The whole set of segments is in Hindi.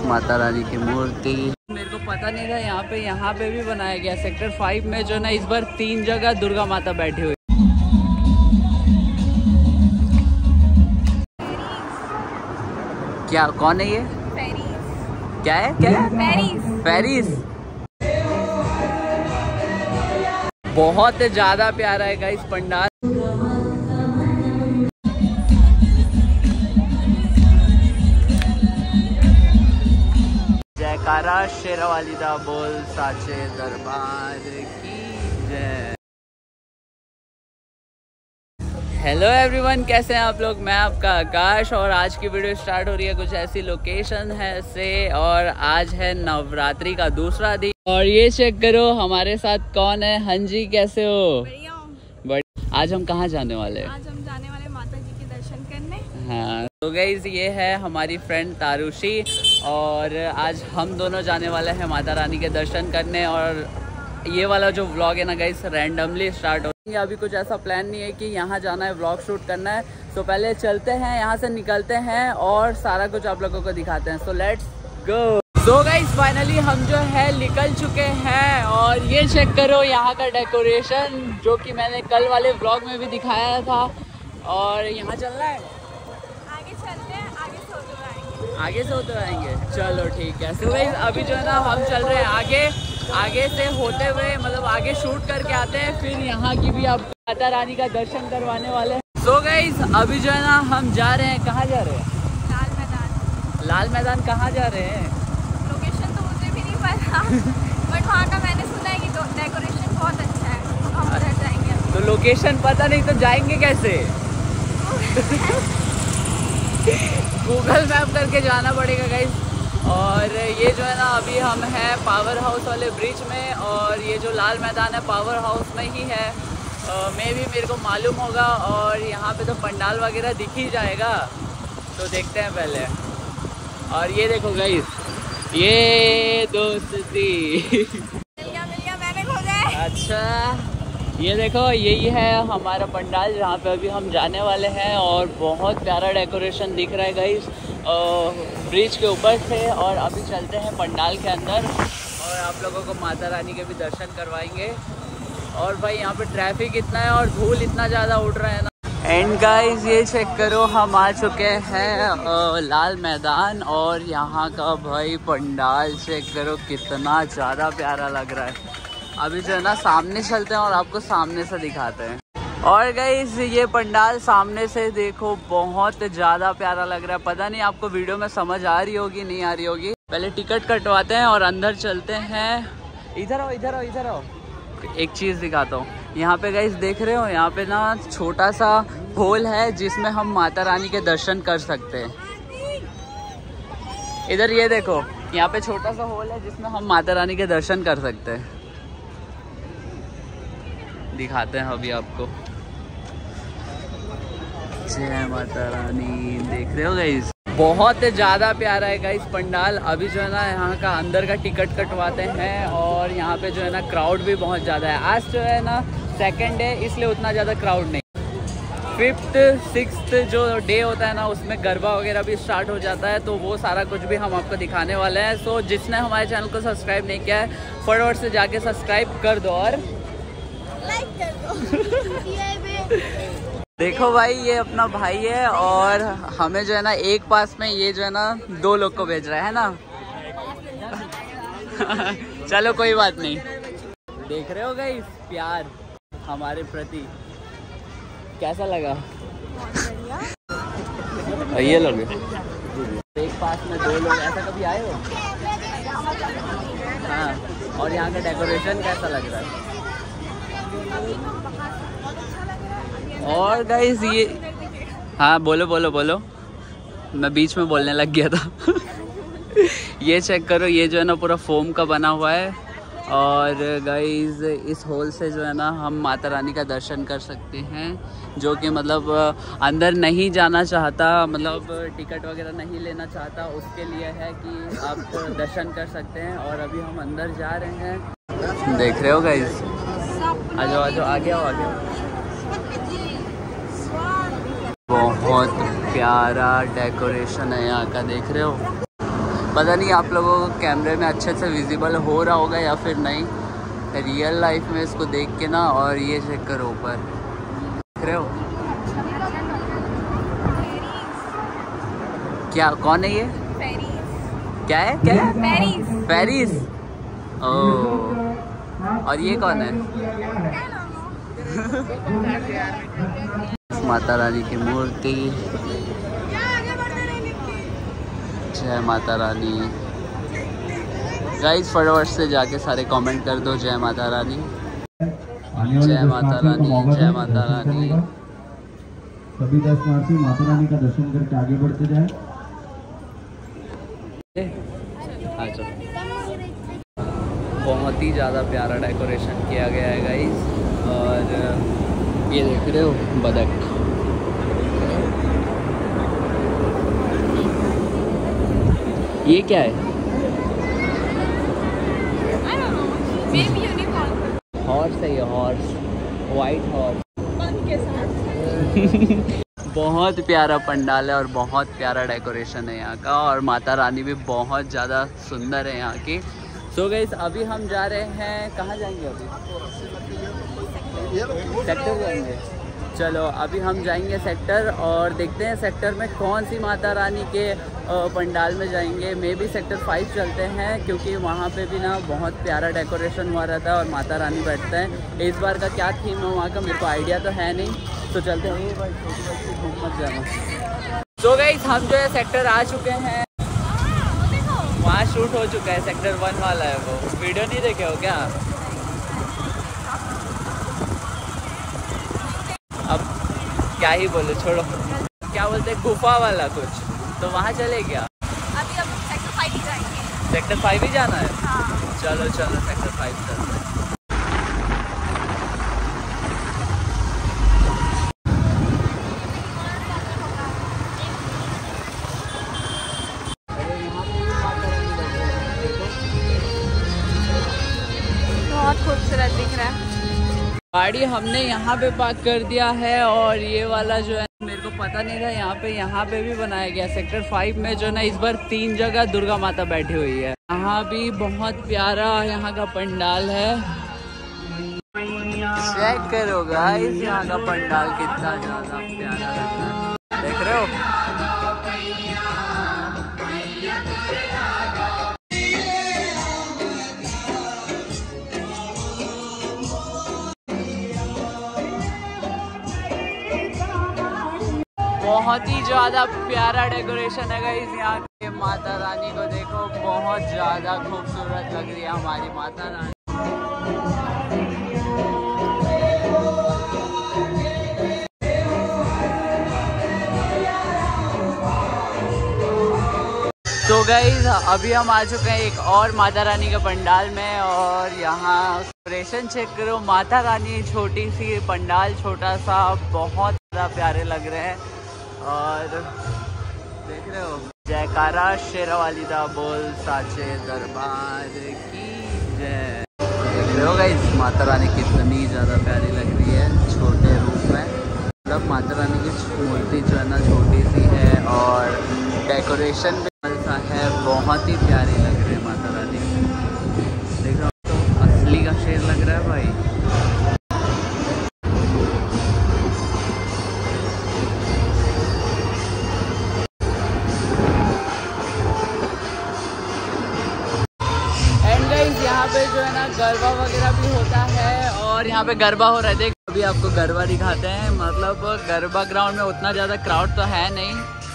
माता रानी की मूर्ति। मेरे को पता नहीं था यहाँ पे भी बनाया गया। सेक्टर 5 में जो ना इस बार 3 जगह दुर्गा माता बैठी हुई। क्या कौन है ये? क्या है पेरिस। बहुत ज्यादा प्यारा है गाइस पंडाल। जयकारा शेरावाली दा बोल साचे दरबार की जय। हेलो एवरीवन, कैसे हैं आप लोग? मैं आपका आकाश और आज की वीडियो स्टार्ट हो रही है कुछ ऐसी लोकेशन है से। और आज है नवरात्रि का दूसरा दिन और ये चेक करो हमारे साथ कौन है। हाँ जी, कैसे हो? बढ़िया। आज हम कहाँ जाने वाले हैं? आज हम जाने वाले माता जी के दर्शन करने। हाँ तो गाइज ये है हमारी फ्रेंड तारुषी और आज हम दोनों जाने वाले हैं माता रानी के दर्शन करने। और ये वाला जो व्लॉग है ना गाइस रैंडमली स्टार्ट हो। अभी कुछ ऐसा प्लान नहीं है कि यहाँ जाना है व्लॉग शूट करना है। तो पहले चलते हैं, यहाँ से निकलते हैं और सारा कुछ आप लोगों को दिखाते हैं। So let's go. So guys finally हम जो है निकल चुके हैं और ये चेक करो यहाँ का डेकोरेशन जो कि मैंने कल वाले व्लॉग में भी दिखाया था। और यहाँ चलना है, आगे चलते हैं, आगे से होते आएंगे। चलो ठीक है। सो गाइस अभी जो है ना हम चल रहे हैं आगे से होते हुए, मतलब आगे शूट करके आते हैं, फिर यहाँ की भी आपको माता रानी का दर्शन करवाने वाले हैं। सो गाइस अभी जो है ना हम जा रहे हैं, कहाँ जा रहे हैं? लाल मैदान। लाल मैदान कहाँ जा रहे हैं? लोकेशन तो मुझे भी नहीं पता बट वहाँ का मैंने सुना है कि डेकोरेशन बहुत अच्छा है, तो हम उधर जाएंगे। तो लोकेशन पता नहीं तो जाएंगे कैसे? गूगल मैप करके जाना पड़ेगा गाइस। और ये जो है ना अभी हम हैं पावर हाउस वाले ब्रिज में और ये जो लाल मैदान है पावर हाउस में ही है। मेरे को मालूम होगा और यहाँ पे तो पंडाल वगैरह दिख ही जाएगा, तो देखते हैं पहले। और ये देखो गाइस, ये दोस्ती मिल गया मैंने खोजा है। अच्छा ये देखो यही है हमारा पंडाल जहाँ पे अभी हम जाने वाले हैं। और बहुत प्यारा डेकोरेशन दिख रहा है गाइस ब्रिज के ऊपर से। और अभी चलते हैं पंडाल के अंदर और आप लोगों को माता रानी के भी दर्शन करवाएंगे। और भाई यहाँ पे ट्रैफिक इतना है और धूल इतना ज़्यादा उड़ रहा है ना। एंड गाइस ये चेक करो हम आ चुके हैं लाल मैदान और यहाँ का भाई पंडाल चेक करो कितना ज़्यादा प्यारा लग रहा है। अभी जो है ना सामने चलते हैं और आपको सामने से दिखाते हैं। और गाइस ये पंडाल सामने से देखो बहुत ज़्यादा प्यारा लग रहा है। पता नहीं आपको वीडियो में समझ आ रही होगी नहीं आ रही होगी। पहले टिकट कटवाते हैं और अंदर चलते हैं। इधर आओ। एक चीज़ दिखाता हूँ। यहाँ पे गाइस देख रहे हो, यहाँ पे ना छोटा सा होल है जिसमें हम माता रानी के दर्शन कर सकते हैं। इधर ये देखो, यहाँ पे छोटा सा होल है जिसमें हम माता रानी के दर्शन कर सकते हैं। दिखाते हैं अभी आपको। जय माता रानी। देख रहे हो गाइस बहुत ज़्यादा प्यारा है गाइस पंडाल। अभी जो है ना यहाँ का अंदर का टिकट कटवाते हैं और यहाँ पे जो है ना क्राउड भी बहुत ज़्यादा है। आज जो है ना सेकंड डे इसलिए उतना ज़्यादा क्राउड नहीं। 5th 6th जो डे होता है ना उसमें गरबा वगैरह भी स्टार्ट हो जाता है, तो वो सारा कुछ भी हम आपको दिखाने वाले हैं। सो जिसने हमारे चैनल को सब्सक्राइब नहीं किया है फटाफट से जाके सब्सक्राइब कर दो और लाइक कर दो। देखो भाई ये अपना भाई है और हमें जो है ना एक पास में ये जो है ना 2 लोग को भेज रहा है ना। चलो कोई बात नहीं। देख रहे हो गाइस प्यार हमारे प्रति कैसा लगा? ये लोग एक पास में 2 लोग, ऐसा कभी आए हो? हाँ। और यहाँ का डेकोरेशन कैसा लग रहा है? और गाइस ये हाँ बोलो मैं बीच में बोलने लग गया था। ये चेक करो, ये जो है ना पूरा फोम का बना हुआ है। और गाइस इस होल से जो है ना हम माता रानी का दर्शन कर सकते हैं। जो कि मतलब अंदर नहीं जाना चाहता, मतलब टिकट वगैरह नहीं लेना चाहता, उसके लिए है कि आप दर्शन कर सकते हैं। और अभी हम अंदर जा रहे हैं। देख रहे हो गाइस, आ जाओ आगे आओ। बहुत प्यारा डेकोरेशन है यहाँ का, देख रहे हो। पता नहीं आप लोगों को कैमरे में अच्छे से विजिबल हो रहा होगा या फिर नहीं। रियल लाइफ में इसको देख के ना, और ये चेक करो ऊपर, देख रहे हो क्या? कौन है ये? क्या है? क्या है? पेरिस। ओह, और ये कौन है? माता रानी की मूर्ति। जय माता रानी। गाइस फटाफट से जाके सारे कमेंट कर दो जय माता रानी, जय माता रानी, जय माता रानी। सभी दर्शनार्थी माता रानी का दर्शन करके आगे बढ़ते जाए। बहुत ही ज़्यादा प्यारा डेकोरेशन किया गया है गाइस। और ये देख रहे हो बतख। ये क्या है? हॉर्स है ये, हॉर्स, वाइट हॉर्स के साथ। बहुत प्यारा पंडाल है और बहुत प्यारा डेकोरेशन है यहाँ का, और माता रानी भी बहुत ज़्यादा सुंदर है यहाँ की। सो गाइस अभी हम जा रहे हैं, कहाँ जाएंगे अभी? सेक्टर जाएंगे। चलो अभी हम जाएंगे सेक्टर, और देखते हैं सेक्टर में कौन सी माता रानी के पंडाल में जाएंगे। मे भी सेक्टर 5 चलते हैं, क्योंकि वहाँ पे भी ना बहुत प्यारा डेकोरेशन हुआ रहता है और माता रानी बैठते हैं। इस बार का क्या थीम है वहाँ का मेरे को आइडिया तो है नहीं, तो चलते हैं। मत जाना। सो गाइस हम जो है सेक्टर आ चुके हैं, वहाँ शूट हो चुका है, सेक्टर 1 वाला है वो। वीडियो नहीं देखे हो क्या? अब क्या ही बोले, छोड़ो। क्या बोलते हैं, गुफा वाला कुछ, तो वहाँ चले क्या? अभी हम सेक्टर 5 ही जाएंगे। सेक्टर 5 ही जाना है? हाँ। चलो चलो सेक्टर 5 चलते हैं। बहुत खूबसूरत दिख रहा है। गाड़ी हमने यहाँ पे पार्क कर दिया है, और ये वाला जो है मेरे को पता नहीं था यहाँ पे भी बनाया गया। सेक्टर 5 में जो ना इस बार 3 जगह दुर्गा माता बैठी हुई है। यहाँ भी बहुत प्यारा यहाँ का पंडाल है। चेक करो गाइस यहाँ का पंडाल कितना ज्यादा प्यारा लग रहा है, देख रहे हो? बहुत ही ज़्यादा प्यारा डेकोरेशन है गाइस यहाँ के। माता रानी को देखो, बहुत ज़्यादा खूबसूरत लग रही है हमारी माता रानी। तो गाइस अभी हम आ चुके हैं एक और माता रानी के पंडाल में, और यहाँ डेकोरेशन चेक करो। माता रानी छोटी सी पंडाल, छोटा सा, बहुत ज़्यादा प्यारे लग रहे हैं। और देख रहे हो, जयकारा शेरावाली दा बोल साचे दरबार की जय। देख रहे हो गाइस माता रानी कितनी ज़्यादा प्यारी लग रही है छोटे रूप में। मतलब माता रानी की मूर्ति जो है ना छोटी सी है, और डेकोरेशन भी ऐसा है, बहुत ही प्यारी लग रही है माता रानी। देख रहे हो, तो असली का शेर लग रहा है भाई। यहाँ पे जो है ना गरबा वगैरह भी होता है, और यहाँ पे गरबा हो रहा है। देख अभी आपको गरबा दिखाते हैं। मतलब गरबा ग्राउंड में उतना ज़्यादा क्राउड तो है नहीं।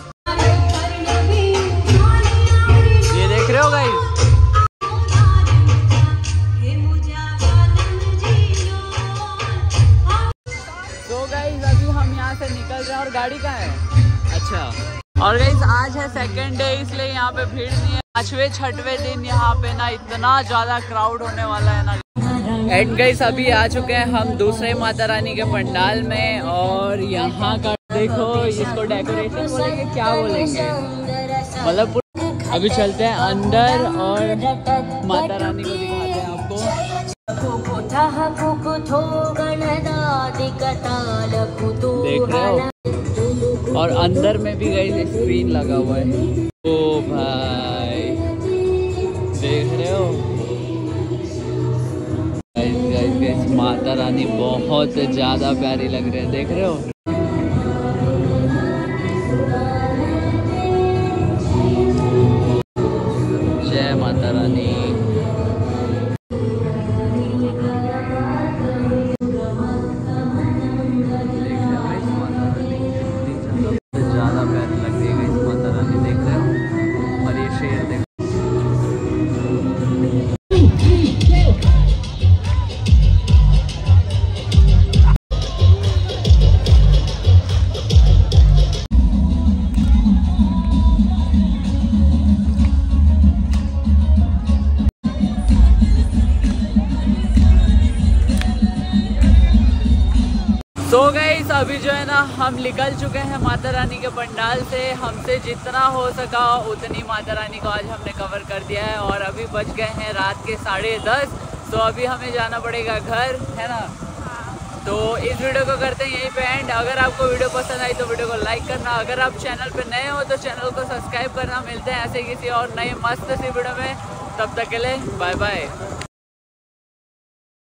ये देख रहे हो गाइस, तो गाइस अभी हम यहाँ से निकल रहे हैं, और गाड़ी कहाँ है? अच्छा, और गाइस आज है सेकंड डे, इसलिए यहाँ पे भीड़ नहीं है। 5वें 6वें दिन यहाँ पे ना इतना ज्यादा क्राउड होने वाला है ना। एंड गाइस अभी आ चुके हैं हम दूसरे माता रानी के पंडाल में, और यहाँ का देखो, इसको डेकोरेशन बोलेंगे क्या बोलेंगे, मतलब अभी चलते हैं अंदर और माता रानी को दिखाते हैं आपको। देख रहे हो, और अंदर में भी गाइस स्क्रीन लगा हुआ है। ओ भाई देख रहे हो गाइस, माता रानी बहुत ज्यादा प्यारी लग रही है, देख रहे हो। जय माता रानी। ज्यादा प्यारी लग रही है इस माता रानी, देख रहे हो। और ये शेर देखो। तो गाइस अभी जो है ना हम निकल चुके हैं माता रानी के पंडाल से। हमसे जितना हो सका उतनी माता रानी को आज हमने कवर कर दिया है। और अभी बज गए हैं रात के 10:30। तो अभी हमें जाना पड़ेगा घर, है ना। तो इस वीडियो को करते हैं यहीं पे एंड। अगर आपको वीडियो पसंद आई तो वीडियो को लाइक करना। अगर आप चैनल पे नए हो तो चैनल को सब्सक्राइब करना। मिलते हैं ऐसे किसी और नए मस्त सी वीडियो में, तब तक के लिए बाय बाय।